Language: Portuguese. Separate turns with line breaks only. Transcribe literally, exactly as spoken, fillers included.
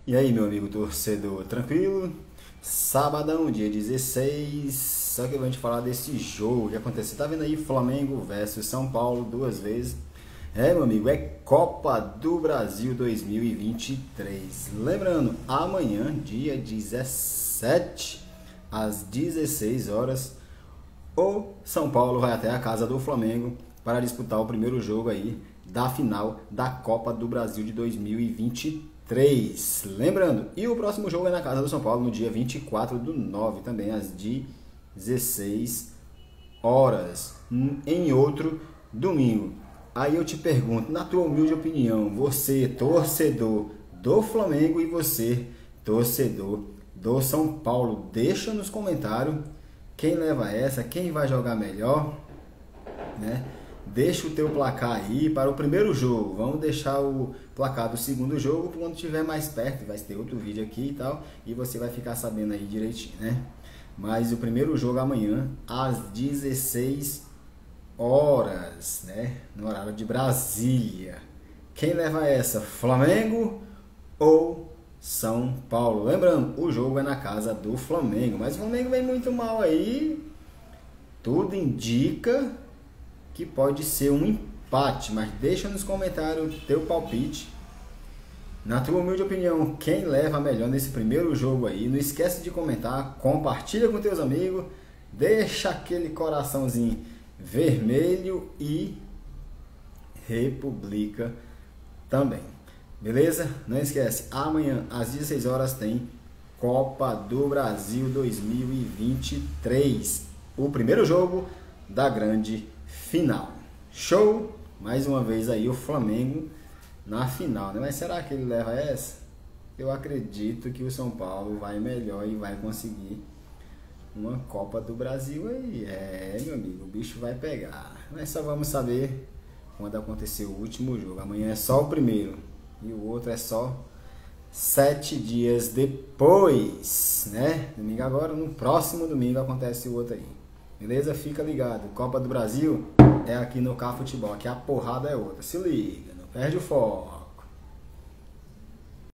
E aí, meu amigo torcedor, tranquilo? Sabadão, dia dezesseis, só que eu vou te falar desse jogo que aconteceu. Tá vendo aí Flamengo versus São Paulo duas vezes? É, meu amigo, é Copa do Brasil dois mil e vinte e três. Lembrando, amanhã, dia dezessete, às dezesseis horas, o São Paulo vai até a casa do Flamengo para disputar o primeiro jogo aí da final da Copa do Brasil de dois mil e vinte e três. Lembrando, e o próximo jogo é na casa do São Paulo no dia vinte e quatro do nove, também às dezesseis horas, em outro domingo. Aí eu te pergunto, na tua humilde opinião, você, torcedor do Flamengo, e você, torcedor do São Paulo, deixa nos comentários quem leva essa, quem vai jogar melhor, né? Deixa o teu placar aí para o primeiro jogo. Vamos deixar o placar do segundo jogo quando estiver mais perto. Vai ter outro vídeo aqui e tal, e você vai ficar sabendo aí direitinho, né? Mas o primeiro jogo amanhã às dezesseis horas, né? No horário de Brasília. Quem leva essa? Flamengo ou São Paulo? Lembrando, o jogo é na casa do Flamengo, mas o Flamengo vem muito mal aí. Tudo indica que pode ser um empate, mas deixa nos comentários teu palpite. Na tua humilde opinião, quem leva melhor nesse primeiro jogo aí? Não esquece de comentar, compartilha com teus amigos, deixa aquele coraçãozinho vermelho e republica também. Beleza? Não esquece, amanhã às dezesseis horas tem Copa do Brasil dois mil e vinte e três. O primeiro jogo da grande final. Show? Mais uma vez aí o Flamengo na final, né? Mas será que ele leva essa? Eu acredito que o São Paulo vai melhor e vai conseguir uma Copa do Brasil aí. É, meu amigo, o bicho vai pegar. Mas só vamos saber quando acontecer o último jogo. Amanhã é só o primeiro e o outro é só sete dias depois, né? Domingo agora, no próximo domingo acontece o outro aí. Beleza? Fica ligado. Copa do Brasil é aqui no K Futebol. Aqui a porrada é outra. Se liga, não perde o foco.